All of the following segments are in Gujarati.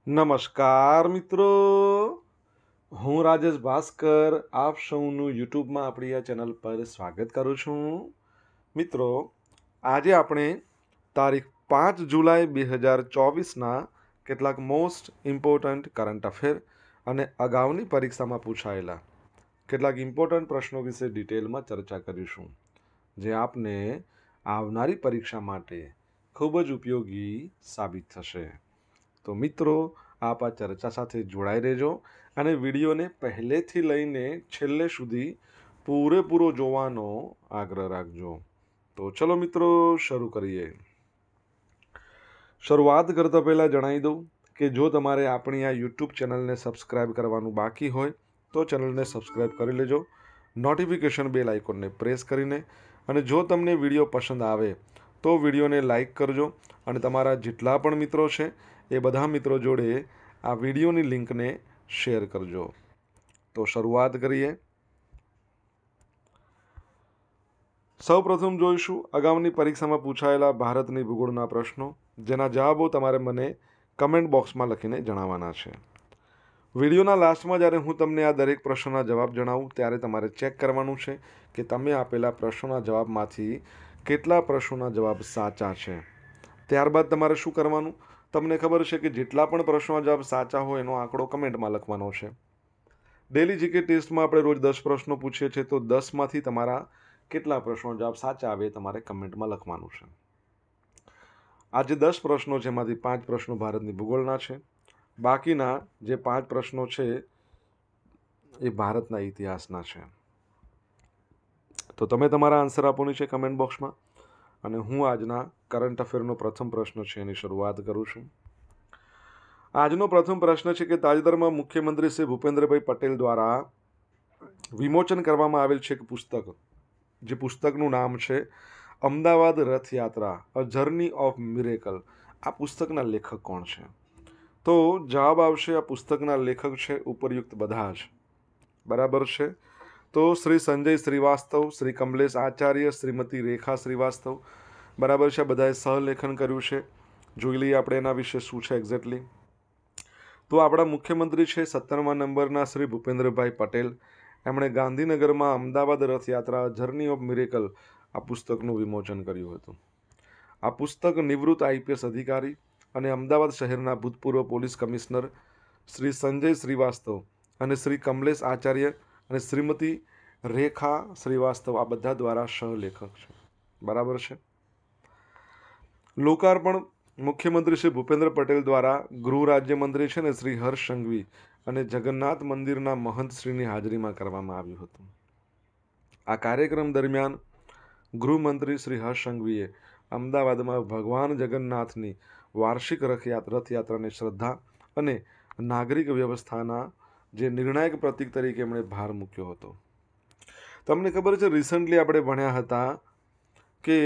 નમસ્કાર મિત્રો, હું રાજેશ ભાસ્કર આપ સૌનું યુટ્યુબમાં આપણી આ ચેનલ પર સ્વાગત કરું છું. મિત્રો, આજે આપણે તારીખ 5 જુલાઈ 2024ના કેટલાક મોસ્ટ ઇમ્પોર્ટન્ટ કરંટ અફેર અને અગાઉની પરીક્ષામાં પૂછાયેલા કેટલાક ઇમ્પોર્ટન્ટ પ્રશ્નો વિશે ડિટેલમાં ચર્ચા કરીશું, જે આપને આવનારી પરીક્ષા માટે ખૂબ જ ઉપયોગી સાબિત થશે. તો મિત્રો, આપ આ ચર્ચા સાથે જોડાઈ રહેજો અને વિડીયોને પહેલેથી લઈને છેલ્લે સુધી પૂરેપૂરો જોવાનો આગ્રહ રાખજો. તો ચલો મિત્રો, શરૂ કરીએ. શરૂઆત કરતા પહેલાં જણાવી દઉં કે જો તમારે આપણી આ યુટ્યુબ ચેનલને સબસ્ક્રાઈબ કરવાનું બાકી હોય તો ચેનલને સબસ્ક્રાઈબ કરી લેજો, નોટિફિકેશન બેલ આઇકોનને પ્રેસ કરીને, અને જો તમને વિડીયો પસંદ આવે તો વિડીયોને લાઈક કરજો અને તમારા જેટલા પણ મિત્રો છે એ બધા મિત્રો જોડે આ વિડીયોની લિંકને શેર કરજો. તો શરૂઆત કરીએ. સૌપ્રથમ જોઈશું અગાઉની પરીક્ષામાં પૂછાયેલા ભારતની ભૂગોળના પ્રશ્નો, જેના જવાબો તમારે મને કમેન્ટ બોક્સમાં લખીને જણાવવાના છે. વિડીયોના લાસ્ટમાં જ્યારે હું તમને આ દરેક પ્રશ્નોના જવાબ જણાવું ત્યારે તમારે ચેક કરવાનું છે કે તમે આપેલા પ્રશ્નોના જવાબમાંથી કેટલા પ્રશ્નોના જવાબ સાચા છે. ત્યારબાદ તમારે શું કરવાનું, તમને ખબર છે કે જેટલા પણ પ્રશ્નોના જવાબ સાચા હોય એનો આંકડો કમેન્ટમાં લખવાનો છે. ડેલી જીકે ટેસ્ટમાં આપણે રોજ 10 પ્રશ્નો પૂછીએ છીએ, તો 10માંથી તમારા કેટલા પ્રશ્નોના જવાબ સાચા આવે તમારે કમેન્ટમાં લખવાનું છે. આજે 10 પ્રશ્નો છે, એમાંથી 5 પ્રશ્નો ભારતની ભૂગોળના છે. બાકીના જે 5 પ્રશ્નો છે એ ભારતના ઇતિહાસના છે. તો તમે તમારા આન્સર આપવાની છે કમેન્ટ બોક્સમાં, અને હું આજના કરંટ અફેરનો પ્રથમ પ્રશ્ન છે એની શરૂઆત કરું છું. આજનો પ્રથમ પ્રશ્ન છે કે તાજેતરમાં મુખ્યમંત્રી શ્રી ભૂપેન્દ્રભાઈ પટેલ દ્વારા વિમોચન કરવામાં આવેલ છે એક પુસ્તક, જે પુસ્તકનું નામ છે Ahmedabad Rathyatra, a journey of miracle. આ પુસ્તકના લેખક કોણ છે? તો જવાબ આવશે, આ પુસ્તકના લેખક છે ઉપરયુક્ત બધા જ. બરાબર છે. તો શ્રી સંજય શ્રીવાસ્તવ, શ્રી કમલેશ આચાર્ય, શ્રીમતી રેખા શ્રીવાસ્તવ. બરાબર છે. બધાએ સહલેખન કર્યું છે. જોઈ લઈએ આપણે એના વિશે શું છે એક્ઝેક્ટલી. તો આપણા મુખ્યમંત્રી છે 17મા નંબરના શ્રી ભૂપેન્દ્રભાઈ પટેલ. એમણે ગાંધીનગરમાં Ahmedabad Rathyatra journey of miracle આ પુસ્તકનું વિમોચન કર્યું હતું. આ પુસ્તક નિવૃત્ત આઈપીએસ અધિકારી અને અમદાવાદ શહેરના ભૂતપૂર્વ પોલીસ કમિશનર શ્રી સંજય શ્રીવાસ્તવ અને શ્રી કમલેશ આચાર્ય અને શ્રીમતી રેખા શ્રીવાસ્તવ આ બધા દ્વારા સહલેખક છે. બરાબર છે. લોકાર્પણ મુખ્યમંત્રી શ્રી ભૂપેન્દ્ર પટેલ દ્વારા ગૃહ રાજ્યમંત્રી છે ને શ્રી હર્ષ સંઘવી અને જગન્નાથ મંદિરના મહંત શ્રીની હાજરીમાં કરવામાં આવ્યું હતું. આ કાર્યક્રમ દરમિયાન ગૃહમંત્રી શ્રી હર્ષ સંઘવીએ અમદાવાદમાં ભગવાન જગન્નાથની વાર્ષિક રથયાત્રાની શ્રદ્ધા અને નાગરિક વ્યવસ્થાના જે નિર્ણાયક પ્રતીક તરીકે એમણે ભાર મૂક્યો હતો. તમને ખબર છે, રિસન્ટલી આપણે ભણ્યા હતા કે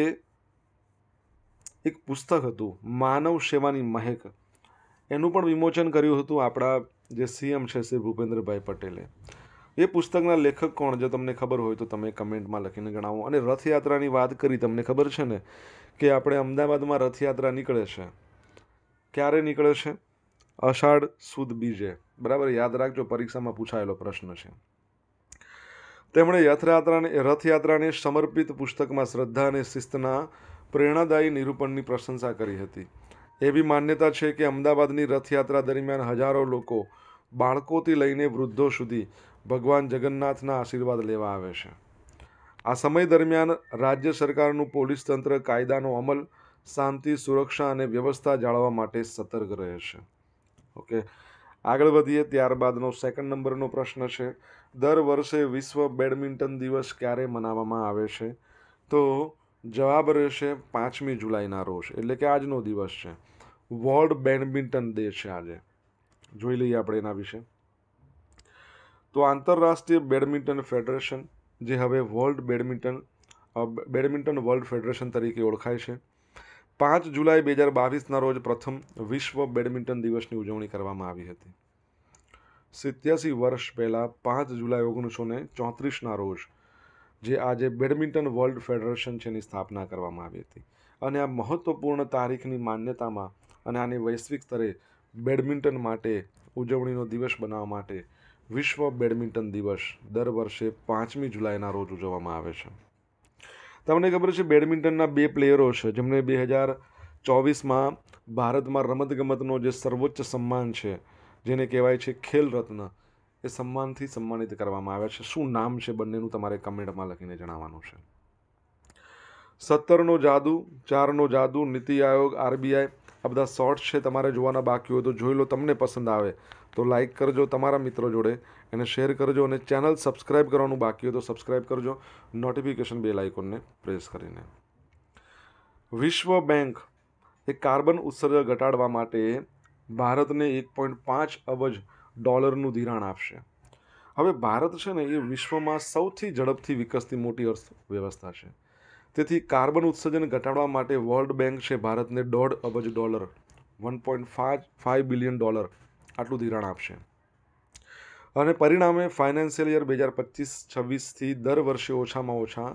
એક પુસ્તક હતું માનવ સેવાની મહેક, એનું પણ વિમોચન કર્યું હતું આપણા જે સીએમ છે શ્રી ભૂપેન્દ્રભાઈ પટેલે. એ પુસ્તકના લેખક કોણ, જો તમને ખબર હોય તો તમે કમેન્ટમાં લખીને જણાવો. અને રથયાત્રાની વાત કરી, તમને ખબર છે ને કે આપણે અમદાવાદમાં રથયાત્રા નીકળે છે. ક્યારે નીકળે છે? અષાઢ સુદ બીજે. બરાબર, યાદ રાખજો, પરીક્ષામાં પૂછાયેલો પ્રશ્ન છે. તેમણે રથયાત્રાને સમર્પિત પુસ્તકમાં શ્રદ્ધા અને શિસ્તના પ્રેરણાદાયી નિરૂપણની પ્રશંસા કરી હતી. એવી માન્યતા છે કે અમદાવાદની રથયાત્રા દરમિયાન હજારો લોકો, બાળકોથી લઈને વૃદ્ધો સુધી ભગવાન જગન્નાથના આશીર્વાદ લેવા આવે છે. આ સમય દરમિયાન રાજ્ય સરકારનું પોલીસ તંત્ર કાયદાનો અમલ, શાંતિ, સુરક્ષા અને વ્યવસ્થા જાળવવા માટે સતર્ક રહે છે. ઓકે, આગળ વધીએ. ત્યારબાદનો સેકન્ડ નંબરનો પ્રશ્ન છે, દર વર્ષે વિશ્વ બેડમિન્ટન દિવસ ક્યારે મનાવવામાં આવે છે? તો જવાબ રહેશે 5મી જુલાઈના રોજ, એટલે કે આજનો દિવસ છે. વર્લ્ડ બેડમિન્ટન ડે છે આજે. જોઈ લઈએ આપણે એના વિશે. તો આંતરરાષ્ટ્રીય બેડમિન્ટન ફેડરેશન, જે હવે બેડમિન્ટન વર્લ્ડ ફેડરેશન તરીકે ઓળખાય છે, 5 જુલાઈ 2022ના રોજ પ્રથમ વિશ્વ બેડમિન્ટન દિવસની ઉજવણી કરવામાં આવી હતી. 87 વર્ષ પહેલાં 5 જુલાઈ 1934ના રોજ જે આજે બેડમિન્ટન વર્લ્ડ ફેડરેશન છે એની સ્થાપના કરવામાં આવી હતી. અને આ મહત્ત્વપૂર્ણ તારીખની માન્યતામાં અને આની વૈશ્વિક સ્તરે બેડમિન્ટન માટે ઉજવણીનો દિવસ બનાવવા માટે વિશ્વ બેડમિન્ટન દિવસ દર વર્ષે 5મી જુલાઈના રોજ ઉજવવામાં આવે છે. તમને ખબર છે બેડમિન્ટનના 2 પ્લેયરો છે જેમને 2024માં ભારતમાં રમતગમતનો જે સર્વોચ્ચ સન્માન છે જેને કહેવાય છે ખેલ રત્ન એ સન્માનથી સન્માનિત કરવામાં આવ્યા છે. શું નામ છે બંનેનું તમારે કમેન્ટમાં લખીને જણાવવાનું છે. 17નો જાદુ, 4નો જાદુ, નીતિ આયોગ, RBI આ બધા શોર્ટ્સ છે, તમારે જોવાના બાકી હોય તો જોઈ લો. તમને પસંદ આવે તો લાઈક કરજો, તમારા મિત્રો જોડે એને શેર કરજો અને ચેનલ સબસ્ક્રાઈબ કરવાનું બાકી હોય તો સબસ્ક્રાઈબ કરજો નોટિફિકેશન બેલ આઇકોનને પ્રેસ કરીને. વિશ્વ બેંક એ કાર્બન ઉત્સર્જન ઘટાડવા માટે ભારતને $1.5 અબજ ધિરાણ આપશે. હવે ભારત છે ને એ વિશ્વમાં સૌથી ઝડપથી વિકસતી મોટી અર્થવ્યવસ્થા છે. તેથી કાર્બન ઉત્સર્જન ઘટાડવા માટે વર્લ્ડ બેંક છે ભારતને $1.5 અબજ $1.5 બિલિયન આટલું ધિરાણ આપશે. અને પરિણામે ફાઇનાન્શિયલ યર 2025-26થી દર વર્ષે ઓછામાં ઓછા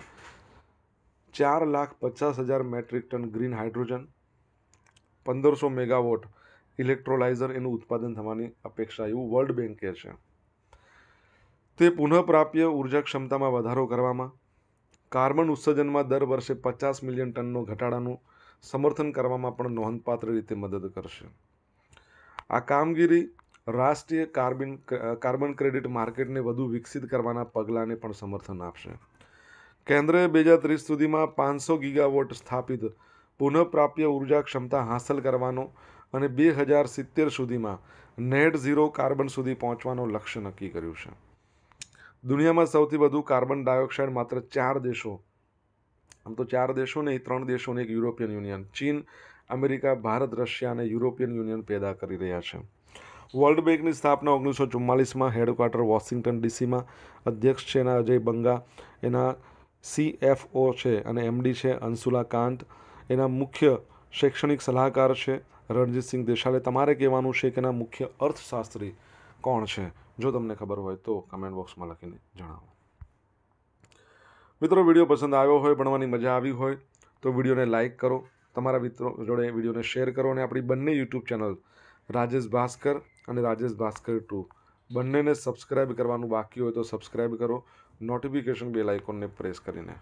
4,50,000 metric tonne green hydrogen, 1500 megawatt electrolyser એનું ઉત્પાદન થવાની અપેક્ષા એવું વર્લ્ડ બેંક કહે છે. તે પુનઃપ્રાપ્ય ઉર્જા ક્ષમતામાં વધારો કરવામાં, કાર્બન ઉત્સર્જનમાં દર વર્ષે 50 મિલિયન ટનનો ઘટાડાનું સમર્થન કરવામાં પણ નોંધપાત્ર રીતે મદદ કરશે. આ કામગીરી રાષ્ટ્રીય કાર્બન ક્રેડિટ માર્કેટને વધુ વિકસિત કરવાના પગલાંને પણ સમર્થન આપશે. કેન્દ્રએ 2030 સુધીમાં 500 ગીગાવોટ સ્થાપિત પુનઃપ્રાપ્ય ઉર્જા ક્ષમતા હાંસલ કરવાનો અને 2070 સુધીમાં નેટ ઝીરો કાર્બન સુધી પહોંચવાનો લક્ષ્ય નક્કી કર્યું છે. દુનિયામાં સૌથી વધુ કાર્બન ડાયોક્સાઇડ માત્ર 4 દેશો, આમ તો 4 દેશો નહીં, 3 દેશો અને એક યુરોપિયન યુનિયન, ચીન, અમેરિકા, ભારત, રશિયા અને યુરોપિયન યુનિયન પેદા કરી રહ્યા છે. વર્લ્ડ બેંકની સ્થાપના 1944માં હેડક્વાર્ટર વોશિંગ્ટન DCમાં. અધ્યક્ષ છે એના અજય બંગા, એના CFO છે અને MD છે અંશુલા કાંત, એના મુખ્ય શૈક્ષણિક સલાહકાર છે રણજીતસિંહ દેસાલે. તમારે કહેવાનું છે કે એના મુખ્ય અર્થશાસ્ત્રી કોણ છે? જો તમને ખબર હોય તો કમેન્ટ બોક્સમાં લખીને જણાવો. મિત્રો, વિડીયો પસંદ આવ્યો હોય, ભણવાની મજા આવી હોય તો વિડીયોને લાઇક કરો, તમારા મિત્રો જોડે વિડીયોને શેર કરો અને આપણી બંને યુટ્યુબ ચેનલ રાજેશ ભાસ્કર અને રાજેશ ભાસ્કર 2 બંનેને સબસ્ક્રાઈબ કરવાનું બાકી હોય તો સબસ્ક્રાઈબ કરો નોટિફિકેશન બેલ આઇકોનને પ્રેસ કરીને.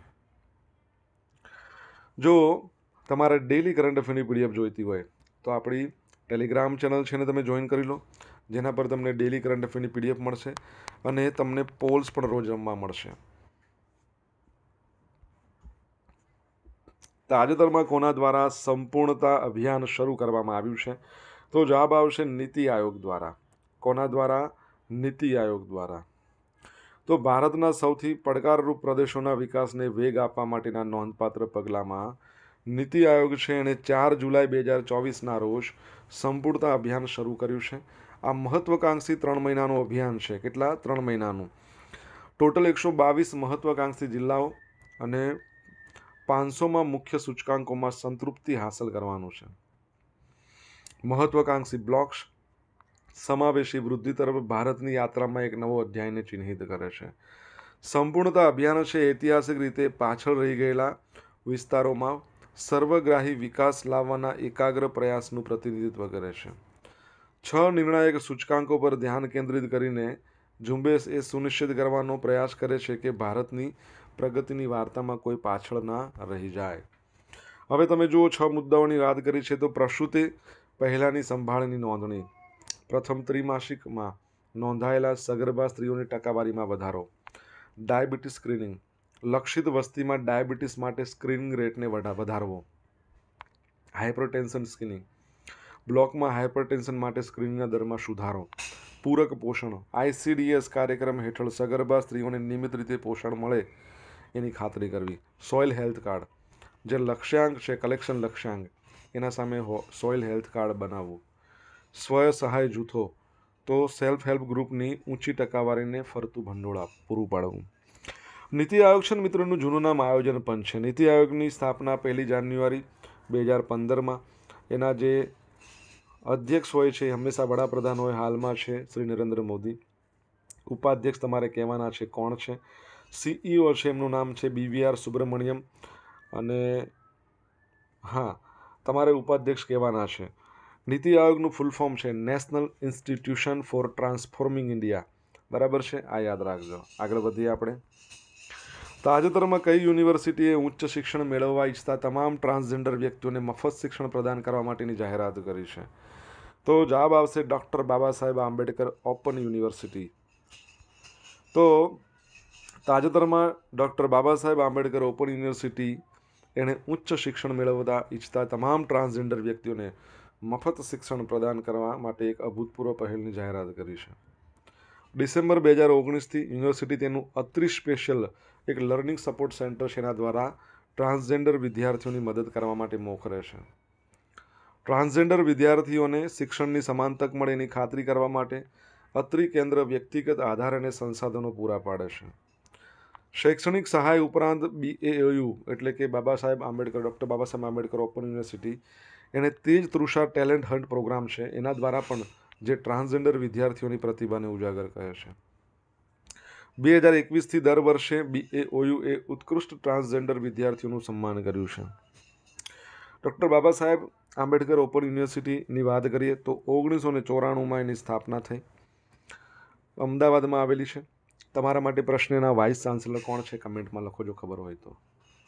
જો તમારે ડેલી કરંટ અફેરની PDF જોઈતી હોય તો આપણી ટેલિગ્રામ ચેનલ છે ને તમે જોઈન કરી લો, જેના પર તમને ડેલી કરંટ અફેરની PDF મળશે અને તમને પોલ્સ પણ રોજ રમવા મળશે. તાજેતરમાં કોના દ્વારા સંપૂર્ણતા અભિયાન શરૂ કરવામાં આવ્યું છે? તો જવાબ આવશે નીતિ આયોગ દ્વારા. કોના દ્વારા? નીતિ આયોગ દ્વારા. તો ભારતના સૌથી પડકારરૂપ પ્રદેશોના વિકાસને વેગ આપવા માટેના નોંધપાત્ર પગલામાં નીતિ આયોગ છે એણે 4 જુલાઈ 2024ના રોજ સંપૂર્ણતા અભિયાન શરૂ કર્યું છે. આ મહત્વકાંક્ષી 3 મહિનાનું અભિયાન છે. કેટલા? 3 મહિનાનું. ટોટલ 122 મહત્વકાંક્ષી જિલ્લાઓ અને 500માં મુખ્ય સૂચકાંકોમાં સંતૃપ્તિ હાંસલ કરવાનું છે. મહત્વકાંક્ષી બ્લોક્સ સમાવેશી વૃદ્ધિ તરફ ભારતની યાત્રામાં એક નવો અધ્યાયને ચિહ્નિત કરે છે. સંપૂર્ણતા અભિયાન છે ઐતિહાસિક રીતે પાછળ રહી ગયેલા વિસ્તારોમાં સર્વગ્રાહી વિકાસ લાવવાના એકાગ્ર પ્રયાસનું પ્રતિનિધિત્વ કરે છે. 6 નિર્ણાયક સૂચકાંકો પર ધ્યાન કેન્દ્રિત કરીને ઝુંબેશ એ સુનિશ્ચિત કરવાનો પ્રયાસ કરે છે કે ભારતની પ્રગતિની વાર્તામાં કોઈ પાછળ ના રહી જાય. હવે તમે જુઓ 6 મુદ્દાઓની વાત કરી છે તો પ્રસૂતિ પહેલાંની સંભાળની નોંધણી, પ્રથમ ત્રિમાસિકમાં નોંધાયેલા સગર્ભા સ્ત્રીઓની ટકાવારીમાં વધારો, ડાયાબિટીસ સ્ક્રીનિંગ, લક્ષિત વસ્તીમાં ડાયાબિટીસ માટે સ્ક્રીનિંગ રેટને વધારવો, હાઇપરટેન્શન સ્ક્રીનિંગ, બ્લોકમાં હાઇપરટેન્શન માટે સ્ક્રીનિંગના દરમાં સુધારો, પૂરક પોષણ, ICDS કાર્યક્રમ હેઠળ સગર્ભા સ્ત્રીઓને નિયમિત રીતે પોષણ મળે એની ખાતરી કરવી, સોઇલ હેલ્થ કાર્ડ, જે લક્ષ્યાંક છે કલેક્શન લક્ષ્યાંક એના સામે સોઇલ હેલ્થ કાર્ડ બનાવવું, સ્વ સહાય જૂથો તો સેલ્ફ હેલ્પ ગ્રુપની ઊંચી ટકાવારીને ફરતું ભંડોળ પૂરું પાડવું. નીતિ આયોગ છે મિત્રોનું જૂનું નામ આયોજન પંચ છે. નીતિ આયોગની સ્થાપના 1 જાન્યુઆરી 2015માં. એના જે અધ્યક્ષ હોય છે એ હંમેશા વડાપ્રધાન હોય, હાલમાં છે શ્રી નરેન્દ્ર મોદી. ઉપાધ્યક્ષ તમારે કહેવાના છે કોણ છે. CEO છે એમનું નામ છે BVR સુબ્રમણ્યમ અને હા તમારે ઉપાધ્યક્ષ કહેવાના છે નીતિ આયોગનું ફૂલ ફોર્મ છે national institution for transforming India. બરાબર છે, આ યાદ રાખજો. આગળ વધીએ આપણે. તાજેતરમાં કઈ યુનિવર્સિટીએ ઉચ્ચ શિક્ષણ મેળવવા ઈચ્છતા તમામ ટ્રાન્સજેન્ડર વ્યક્તિઓને મફત શિક્ષણ પ્રદાન કરવા માટેની જાહેરાત કરી છે? તો જવાબ આવશે doctor Baba Saheb Ambedkar open university. તો તાજેતરમાં doctor Baba Saheb Ambedkar open university એણે ઉચ્ચ શિક્ષણ મેળવતા ઈચ્છતા તમામ ટ્રાન્સજેન્ડર વ્યક્તિઓને મફત શિક્ષણ પ્રદાન કરવા માટે એક અભૂતપૂર્વ પહેલની જાહેરાત કરી છે. ડિસેમ્બર 2019થી યુનિવર્સિટી તેનું અત્રી સ્પેશિયલ એક લર્નિંગ સપોર્ટ સેન્ટર છે એના દ્વારા ટ્રાન્સજેન્ડર વિદ્યાર્થીઓની મદદ કરવા માટે મોખરે છે. ટ્રાન્સજેન્ડર વિદ્યાર્થીઓને શિક્ષણની સમાન તક મળે એની ખાતરી કરવા માટે અત્રી કેન્દ્ર વ્યક્તિગત આધાર અને સંસાધનો પૂરા પાડે છે. શૈક્ષણિક સહાય ઉપરાંત BAOU એટલે કે doctor Baba Saheb Ambedkar open university એને તેજ તૃષા ટેલેન્ટ હન્ટ પ્રોગ્રામ છે એના દ્વારા પણ જે ટ્રાન્સજેન્ડર વિદ્યાર્થીઓની પ્રતિભાને ઉજાગર કરે છે. 2021થી દર વર્ષે BAOU એ ઉત્કૃષ્ટ ટ્રાન્સજેન્ડર વિદ્યાર્થીઓનું સન્માન કર્યું છે. ડૉક્ટર બાબા સાહેબ આંબેડકર ઓપન યુનિવર્સિટીની વાત કરીએ તો 1994માં એની સ્થાપના થઈ. અમદાવાદમાં આવેલી છે. તમારા માટે પ્રશ્નના વાઇસ ચાન્સેલર કોણ છે કમેન્ટમાં લખો જો ખબર હોય તો.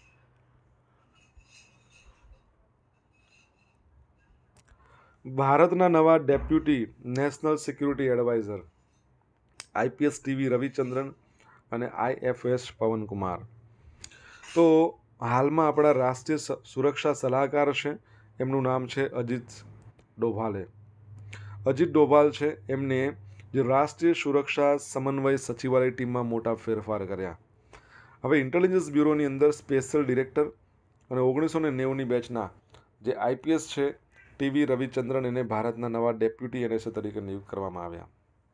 ભારતના નવા deputy national security adviser IPS TV Ravichandran અને IFS પવનકુમાર. તો હાલમાં આપણા રાષ્ટ્રીય સુરક્ષા સલાહકાર છે એમનું નામ છે અજીત ડોભાલે. અજીત ડોભાલ છે એમને જે રાષ્ટ્રીય સુરક્ષા સમન્વય સચિવાલય ટીમમાં મોટા ફેરફાર કર્યા. હવે ઇન્ટેલિજન્સ બ્યુરોની અંદર સ્પેશિયલ ડિરેક્ટર અને 1990ની બેચના જે IPS છે TV રવિચંદ્રન એને ભારતના નવા ડેપ્યુટી NSA તરીકે નિયુક્ત કરવામાં આવ્યા.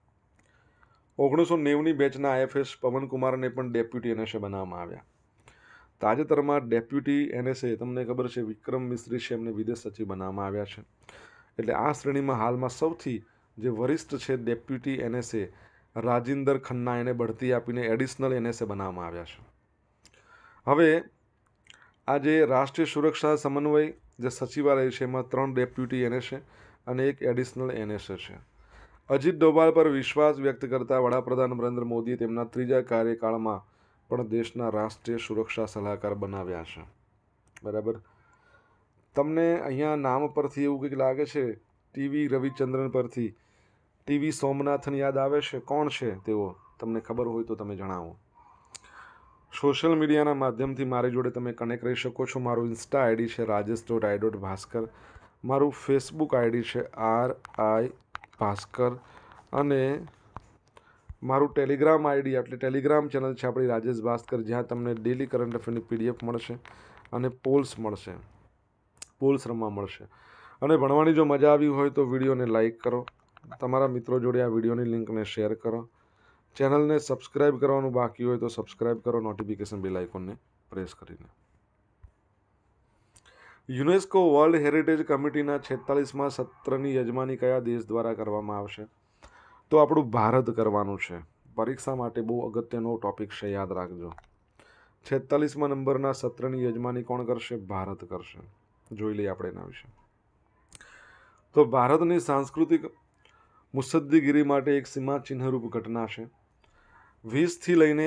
1990ની બેચના IFS પવનકુમારને પણ ડેપ્યુટી NSA બનાવવામાં આવ્યા. તાજેતરમાં ડેપ્યુટી NSA તમને ખબર છે વિક્રમ મિસ્ત્રી છે એમને વિદેશ સચિવ બનાવવામાં આવ્યા છે. એટલે આ શ્રેણીમાં હાલમાં સૌથી જે વરિષ્ઠ છે ડેપ્યુટી NSA રાજિંદર ખન્ના એને બઢતી આપીને એડિશનલ NSA બનાવવામાં આવ્યા છે. હવે આ જે રાષ્ટ્રીય સુરક્ષા સમન્વય જે સચિવાલય છે એમાં 3 ડેપ્યુટી NSA અને એક એડિશનલ NSA છે. અજીત ડોભાલ પર વિશ્વાસ વ્યક્ત કરતા વડાપ્રધાન નરેન્દ્ર મોદીએ તેમના 3જા કાર્યકાળમાં પણ દેશના રાષ્ટ્રીય સુરક્ષા સલાહકાર બનાવ્યા છે. બરાબર. તમને અહીંયા નામ પરથી એવું કંઈક લાગે છે TV રવિચંદ્રન પરથી TV સોમનાથન યાદ આવે છે? કોણ છે તેઓ? તમને ખબર હોય તો તમે જણાવો. સોશિયલ મીડિયાના માધ્યમથી મારી જોડે તમે કનેક્ટ રહી શકો છો. મારું ઇન્સ્ટા ID છે rajesh.i.bhaskar. મારું ફેસબુક ID છે RI ભાસ્કર અને મારું ટેલિગ્રામ ID એટલે ટેલિગ્રામ ચેનલ છે આપણી રાજેશ ભાસ્કર, જ્યાં તમને ડેલી કરંટ અફેરની PDF મળશે અને પોલ્સ મળશે, પોલ્સ રમવા મળશે. અને ભણવાની જો મજા આવી હોય તો વિડીયોને લાઇક કરો, તમારા મિત્રો જોડે આ વિડીયોની લિંકને શેર કરો, ચેનલને સબસ્ક્રાઈબ કરવાનું બાકી હોય તો સબસ્ક્રાઈબ કરો, નોટિફિકેશન બેલ આઇકોનને પ્રેસ કરીને. યુનેસ્કો વર્લ્ડ હેરિટેજ કમિટીના 46મા સત્રની યજમાની કયા દેશ દ્વારા કરવામાં આવશે? તો આપણું ભારત કરવાનું છે. પરીક્ષા માટે બહુ અગત્યનો ટોપિક છે, યાદ રાખજો. 46મા નંબરના સત્રની યજમાની કોણ કરશે? ભારત કરશે. જોઈ લઈએ આપણે એના વિશે. તો ભારતની સાંસ્કૃતિક મુસદ્દીગીરી માટે એક સીમાચિહ્નરૂપ ઘટના છે. 21થી લઈને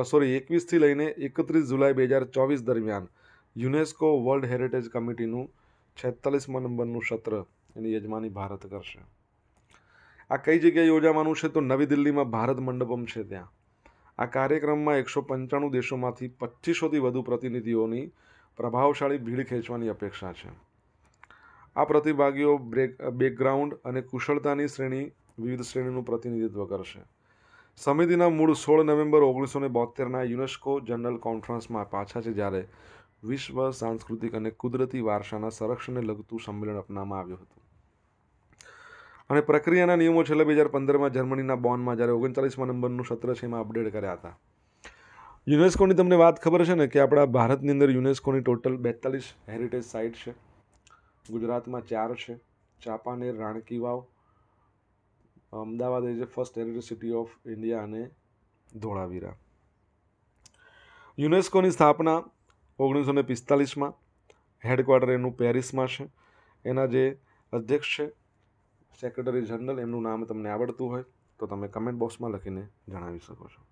31 જુલાઈ 2024 દરમિયાન યુનેસ્કો વર્લ્ડ હેરિટેજ કમિટીનું 46મા નંબરનું સત્ર એની યજમાની ભારત કરશે. આ કઈ જગ્યાએ યોજાવાનું છે? તો નવી દિલ્હીમાં ભારત મંડપમ છે ત્યાં. આ કાર્યક્રમમાં 195 દેશોમાંથી 2500થી વધુ પ્રતિનિધિઓની પ્રભાવશાળી ભીડ ખેંચવાની અપેક્ષા છે. આ પ્રતિભાગીઓ બેકગ્રાઉન્ડ અને કુશળતાની વિવિધ શ્રેણીનું પ્રતિનિધિત્વ કરશે. સમિતિના મૂળ 16 નવેમ્બર 1972ના યુનેસ્કો જનરલ કોન્ફરન્સમાં પાછા છે, જ્યારે વિશ્વ સાંસ્કૃતિક અને કુદરતી વારસાના સંરક્ષણને લગતું સંમેલન અપનાવવામાં આવ્યું હતું. અને પ્રક્રિયાના નિયમો છેલ્લા 2015માં જર્મનીના બોનમાં જ્યારે 39મા નંબરનું સત્ર છે એમાં અપડેટ કર્યા હતા. યુનેસ્કોની તમને વાત ખબર છે ને કે આપણા ભારતની અંદર યુનેસ્કોની ટોટલ 42 હેરિટેજ સાઇટ છે. ગુજરાતમાં 4 છે, Champaner, Rani ki Vav, Ahmedabad as a first heritage city of India અને ધોળાવીરા. યુનેસ્કોની સ્થાપના 1945માં, હેડક્વાર્ટર એનું પેરિસમાં છે. એના જે અધ્યક્ષ છે સેક્રેટરી જનરલ એમનું નામ તમને આવડતું હોય તો તમે કમેન્ટ બોક્સમાં લખીને જણાવી શકો છો.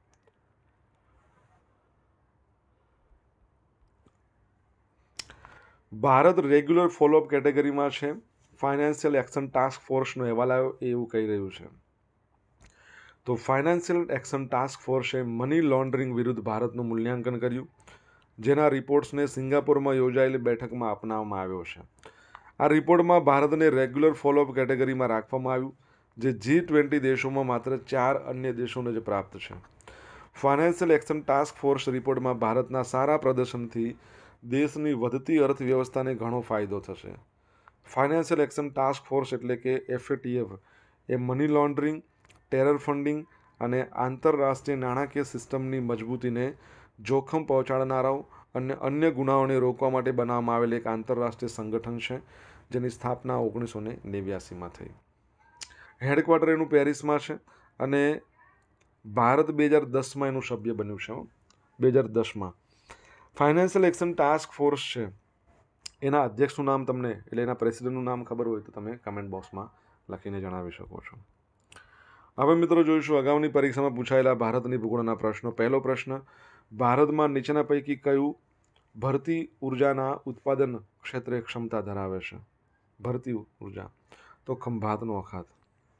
ભારત રેગ્યુલર ફોલોઅપ કેટેગરીમાં છે. ફાઇનાન્શિયલ એક્શન ટાસ્ક ફોર્સનો અહેવાલ આવ્યો એવું કહી રહ્યું છે. તો ફાઇનાન્શિયલ એક્શન ટાસ્ક ફોર્સે મની લોન્ડરિંગ વિરુદ્ધ ભારતનું મૂલ્યાંકન કર્યું, જેના રિપોર્ટ્સને સિંગાપોરમાં યોજાયેલી બેઠકમાં અપનાવવામાં આવ્યો છે. આ રિપોર્ટમાં ભારતને રેગ્યુલર ફોલોઅપ કેટેગરીમાં રાખવામાં આવ્યું, જે G20 દેશોમાં માત્ર 4 અન્ય દેશોને જ પ્રાપ્ત છે. ફાઇનાન્શિયલ એક્શન ટાસ્ક ફોર્સ રિપોર્ટમાં ભારતના સારા પ્રદર્શનથી દેશની વધતી અર્થવ્યવસ્થાને ઘણો ફાયદો થશે. ફાઇનાન્શિયલ એક્શન ટાસ્ક ફોર્સ એટલે કે FATF એ મની લોન્ડરિંગ, ટેરર ફંડિંગ અને આંતરરાષ્ટ્રીય નાણાકીય સિસ્ટમની મજબૂતીને જોખમ પહોંચાડનારાઓ અને અન્ય ગુનાઓને રોકવા માટે બનાવવામાં આવેલ એક આંતરરાષ્ટ્રીય સંગઠન છે, જેની સ્થાપના 1989માં થઈ. હેડક્વાર્ટર એનું પેરિસમાં છે અને ભારત 2010માં એનું સભ્ય બન્યું છે. 2010માં ફાઇનાન્શિયલ એક્શન ટાસ્ક ફોર્સ છે એના અધ્યક્ષનું નામ તમને એટલે એના પ્રેસિડેન્ટનું નામ ખબર હોય તો તમે કમેન્ટ બોક્સમાં લખીને જણાવી શકો છો. હવે મિત્રો જોઈશું અગાઉની પરીક્ષામાં પૂછાયેલા ભારતની ભૂગોળના પ્રશ્નો. પહેલો પ્રશ્ન, ભારતમાં નીચેના પૈકી કયું ભરતી ઉર્જાના ઉત્પાદન ક્ષેત્રે ક્ષમતા ધરાવે છે? ભરતી ઉર્જા તો ખંભાતનો અખાત.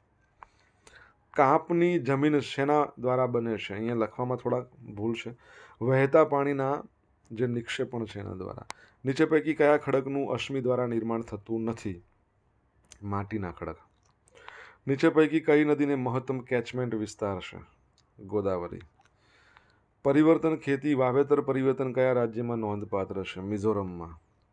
કાપની જમીન શેના દ્વારા બને છે? અહીંયા લખવામાં થોડાક ભૂલ છે. વહેતા પાણીના જે નિક્ષેપણ છે એના દ્વારા. નીચે પૈકી કયા ખડકનું અશ્મિ દ્વારા નિર્માણ થતું નથી? માટીના ખડક. નીચે પૈકી કઈ નદીને મહત્તમ કેચમેન્ટ વિસ્તાર છે? ગોદાવરી. પરિવર્તન ખેતી વાવેતર પરિવર્તન કયા રાજ્યમાં નોંધપાત્ર છે? મિઝોરમમાં.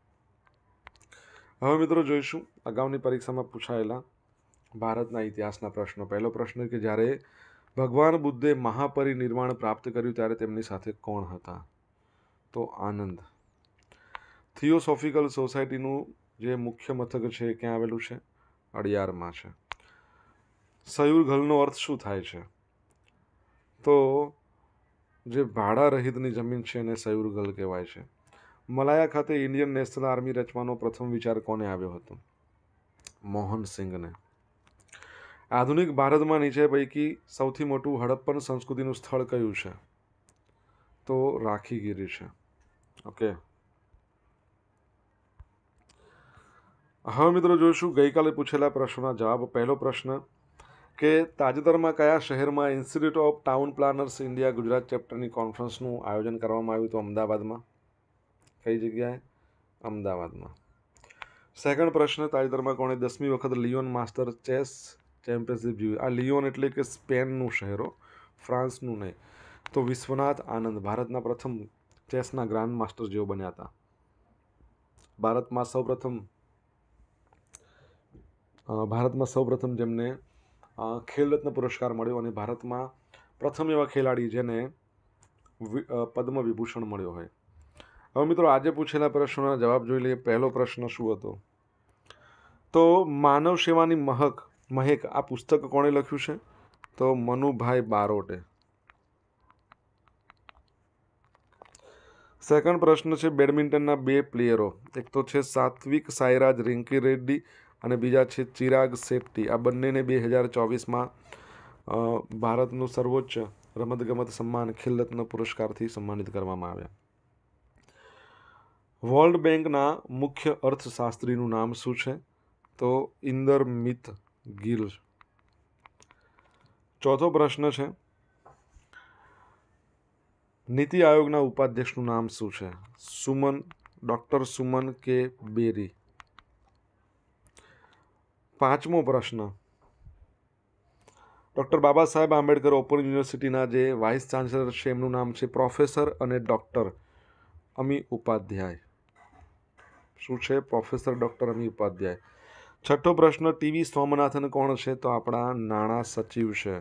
હવે મિત્રો જોઈશું અગાઉની પરીક્ષામાં પૂછાયેલા ભારતના ઇતિહાસના પ્રશ્નો. પહેલો પ્રશ્ન કે જ્યારે ભગવાન બુદ્ધે મહાપરિનિર્વાણ પ્રાપ્ત કર્યું ત્યારે તેમની સાથે કોણ હતા? તો આનંદ. થિયોસોફિકલ સોસાયટીનું જે મુખ્ય મથક છે એ ક્યાં આવેલું છે? અડિયારમાં છે. સયુરઘલનો અર્થ શું થાય છે? તો જે ભાડા રહિતની જમીન છે એને સયુરઘલ કહેવાય છે. મલાયા ખાતે ઇન્ડિયન નેશનલ આર્મી રચવાનો પ્રથમ વિચાર કોને આવ્યો હતો? મોહન સિંઘને. આધુનિક ભારતમાં નીચે પૈકી સૌથી મોટું હડપ્પન સંસ્કૃતિનું સ્થળ કયું છે? તો રાખીગીરી છે. ઓકે. હવે મિત્રો જોઈશું ગઈકાલે પૂછેલા પ્રશ્નોના જવાબ. પહેલો પ્રશ્ન કે તાજેતરમાં કયા શહેરમાં institute of town planners India Gujarat ચેપ્ટરની કોન્ફરન્સનું આયોજન કરવામાં આવ્યું? તો અમદાવાદમાં. કઈ જગ્યાએ? અમદાવાદમાં. સેકન્ડ પ્રશ્ન, તાજેતરમાં કોણે 10મી વખત લિયોન માસ્ટર ચેસ ચેમ્પિયનશિપ જીવી? આ લિયોન એટલે કે સ્પેનનું શહેરો, ફ્રાન્સનું નહીં. તો વિશ્વનાથ આનંદ ભારતના પ્રથમ ચેસના ગ્રાન્ડ માસ્ટર જેઓ બન્યા હતા. ભારતમાં સૌપ્રથમ જેમને ખેલરત્ન પુરસ્કાર મળ્યો અને ભારતમાં પ્રથમ એવા ખેલાડી જેને પદ્મ વિભૂષણ મળ્યો હોય. હવે મિત્રો આજે પૂછેલા પ્રશ્નોના જવાબ જોઈ લઈએ. પહેલો પ્રશ્ન શું હતો? તો માનવ સેવાની મહેક આ પુસ્તક કોણે લખ્યું છે? તો મનુભાઈ બારોટે. સેકન્ડ પ્રશ્ન છે બેડમિન્ટનના 2 પ્લેયરો, એક તો છે સાત્વિક સાઈરાજ રિંકી રેડ્ડી અને બીજા છે ચિરાગ શેટ્ટી. આ બંનેને 2024માં ભારતનું સર્વોચ્ચ રમતગમત સન્માન ખેલરત્ન પુરસ્કારથી સન્માનિત કરવામાં આવ્યા. વર્લ્ડ બેંકના મુખ્ય અર્થશાસ્ત્રીનું નામ શું છે? તો ઇન્દરમિત ગિલ. ચોથો પ્રશ્ન છે નીતિ આયોગના ઉપાધ્યક્ષનું નામ શું છે? ડૉક્ટર સુમન કે બેરી. પાંચમો પ્રશ્ન, ડૉક્ટર બાબા સાહેબ આંબેડકર ઓપન યુનિવર્સિટીના જે વાઇસ ચાન્સલર છે એમનું નામ છે પ્રોફેસર અને ડૉક્ટર અમી ઉપાધ્યાય. શું છે? Professor doctor Ami Upadhyay. છઠ્ઠો પ્રશ્ન, ટીવી સ્વામિનાથન કોણ છે? તો આપણા નાણાં સચિવ છે.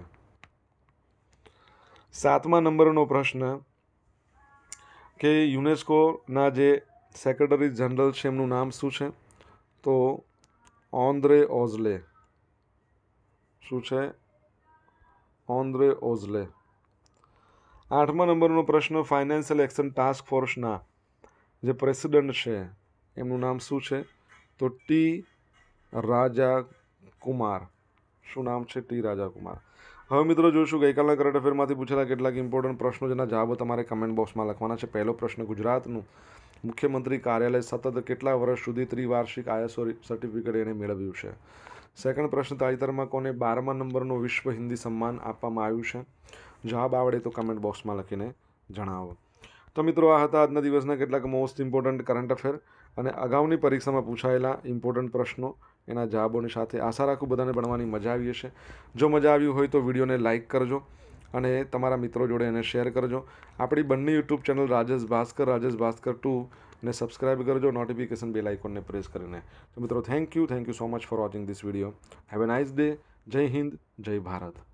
7મા નંબરનો પ્રશ્ન કે યુનેસ્કોના જે સેક્રેટરી જનરલ છે એમનું નામ શું છે? તો ઓન્દ્રે ઓઝલે. શું છે? ઓન્દ્રે ઓઝલે. 8મા નંબરનો પ્રશ્ન, ફાઇનાન્શિયલ એક્શન ટાસ્ક ફોર્સના જે પ્રેસિડેન્ટ છે એમનું નામ શું છે? તો ટી રાજા કુમાર. શું નામ છે? ટી રાજાકુમાર. હવે મિત્રો જોઈશું ગઈકાલના કરંટ અફેરમાંથી પૂછેલા કેટલાક ઇમ્પોર્ટન્ટ પ્રશ્નો જેના જવાબો તમારે કમેન્ટ બોક્સમાં લખવાના છે. પહેલો પ્રશ્ન, ગુજરાતનું મુખ્યમંત્રી કાર્યાલય સતત કેટલા વર્ષ સુધી ત્રિવાર્ષિક ISO સર્ટિફિકેટ એને મેળવ્યું છે? સેકન્ડ પ્રશ્ન, તાજેતરમાં કોને 12મા નંબરનું વિશ્વ હિન્દી સન્માન આપવામાં આવ્યું છે? જવાબ આવડે તો કમેન્ટ બોક્સમાં લખીને જણાવો. તો મિત્રો આ હતા આજના દિવસના કેટલાક મોસ્ટ ઇમ્પોર્ટન્ટ કરંટ અફેર અને અગાઉની પરીક્ષામાં પૂછાયેલા ઇમ્પોર્ટન્ટ પ્રશ્નો એના જવાબોની સાથે. આશા રાખું બધાને ભણવાની મજા આવી હશે. જો મજા આવી હોય તો વિડીયોને લાઇક કરજો અને તમારા મિત્રો જોડે એને શેર કરજો. આપણી બંને યુટ્યુબ ચેનલ રાજેશ ભાસ્કર 2 ને સબસ્ક્રાઇબ કરજો નોટિફિકેશન બેલ આઇકોનને પ્રેસ કરીને. તો મિત્રો thank you so much for watching this video. Have a nice day. Jai Hind, જય ભારત.